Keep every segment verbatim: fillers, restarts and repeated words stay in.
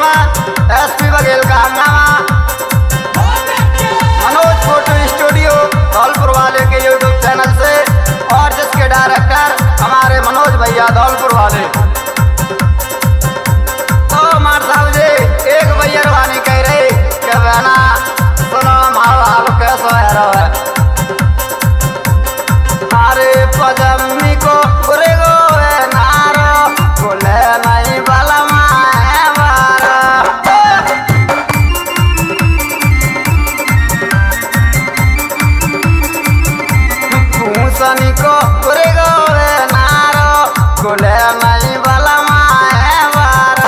में एसपी बघेल का हंगामा। मनोज फोटो स्टूडियो धौलपुर वाले के यूट्यूब चैनल से और जिसके डायरेक्टर हमारे मनोज भैया धौलपुर वाले। तो मार साहब जी एक भैया वानी कह रहे कि बहना सुनो हमारा हाल कैसा है रहा है। अरे पजम्मी को बुरे गो है नारो बोले नहीं बाला माए बारा। पूसनी को बुरे गो है नारो बोले नहीं बाला माए बारा।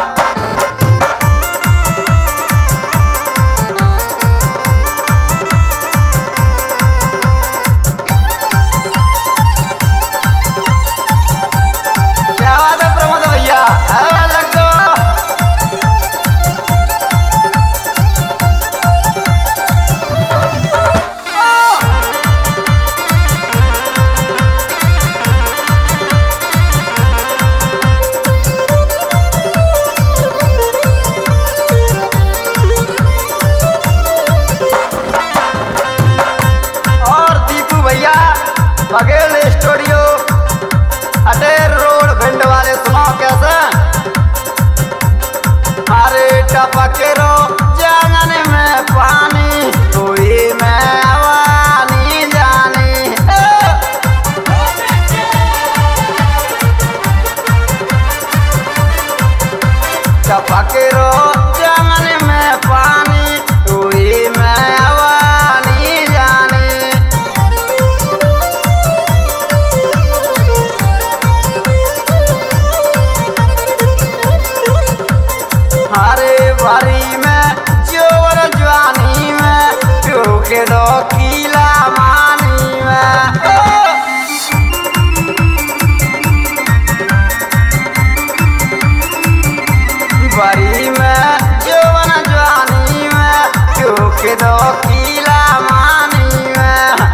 क्या बात है प्रमोद भैया, आवाज रख दो। और दीपू भैया बघेल स्टूडियो अटेर रोड भिंड वाले सुनाओ कैसे। अरे टपके रो जांगन में पानी कोई में आवानी जानी। टपके रो जांगन में पानी कोई में आवानी जानी। हरे भरी में जोर जवानी में टोके दो कीला मानी में। भरी में जोर जवानी में टोके दो कीला मानी में।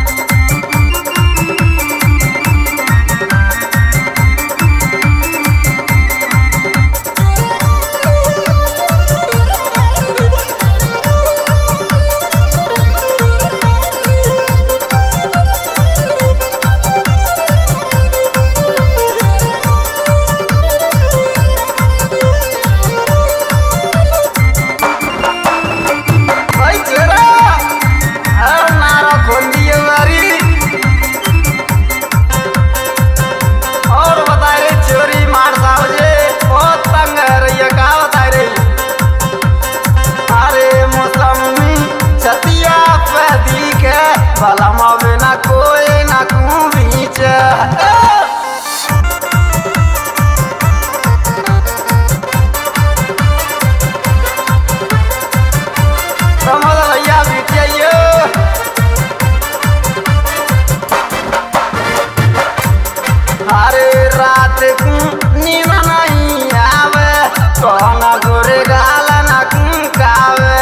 भाई चेहरा और नारा खोल दिए वारी। और बता रहे चोरी मार साहब जी बहुत तंग है रही है, क्या बता रही। अरे मौसमी छतिया पे दी के भला मवे ना कोई ना कू बीच। प्रमोद भैया बीटियो अरे रात को नींद नहीं आवे कौन गोरे गाल ना कुकावे।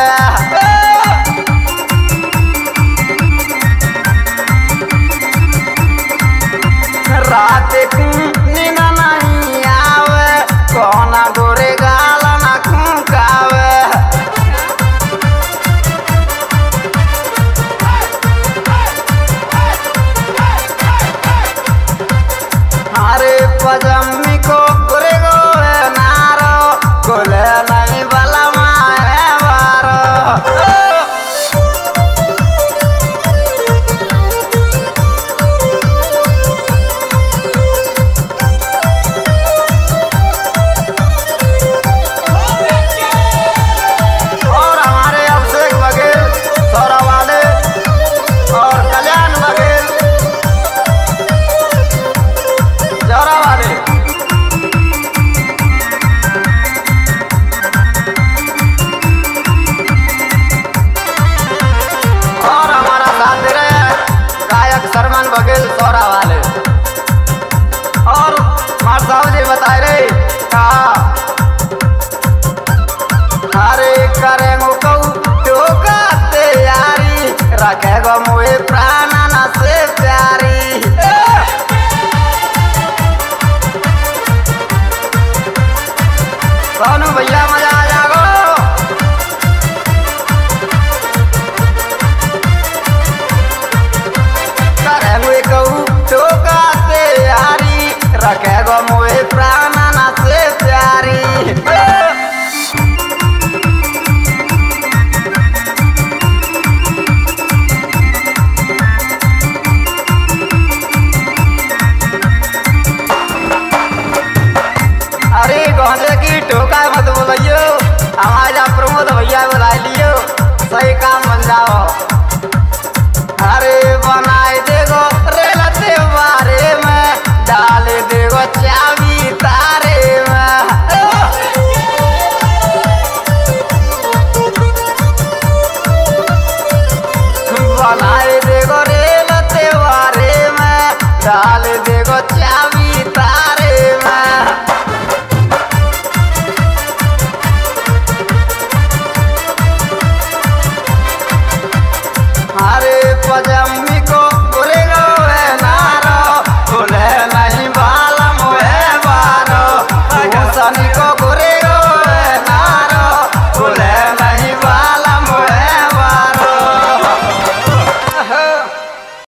रात को नींद नहीं आवे कौन गोरे गाल ना कुकावे। अरे पजम्मी को गोरे गो है नारो गोले नहीं बाला माए बारो। और हमारे अभिषेक बघेल सौरा वाले और कल्याण बघेल जौरा वाले। और हमारा साथ दे रहे हैं गायक सरमन बघेल सौरा वाले। और मार साहब जी बता रहे कहा अरे करेंगो कहू टोका तैयारी रखेगो मुझे प्राण न से प्यारी। सोनू भैया